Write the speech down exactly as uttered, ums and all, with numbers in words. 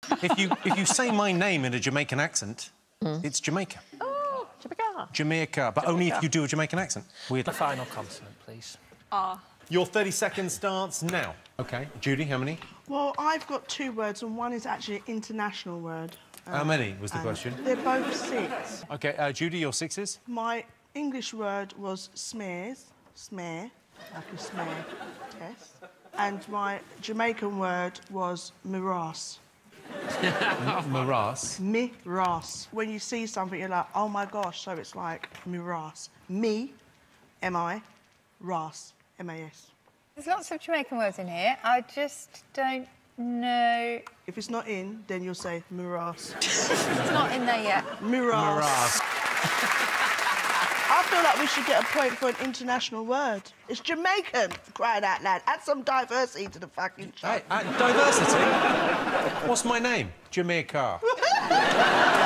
if you if you say my name in a Jamaican accent, mm. it's Jamaica. Oh, Jamaica. Jamaica, but Jamaica. only if you do a Jamaican accent. Weird. The final consonant, please. Ah. Your thirty seconds starts now. OK. Judy, how many? Well, I've got two words, and one is actually an international word. Um, how many was the question? They're both six. OK, uh, Judy, your sixes? My English word was smears, smear, like a smear, yes. And my Jamaican word was morass. Morass? Morass. When you see something, you're like, oh, my gosh, so it's like morass. Me, M I, ras, M A S. There's lots of Jamaican words in here. I just don't know... If it's not in, then you'll say morass. It's not in there yet. Morass. Morass. I feel like we should get a point for an international word. It's Jamaican, crying out loud. Add some diversity to the fucking show. Hey, uh, diversity? What's my name? Jimmy Carr.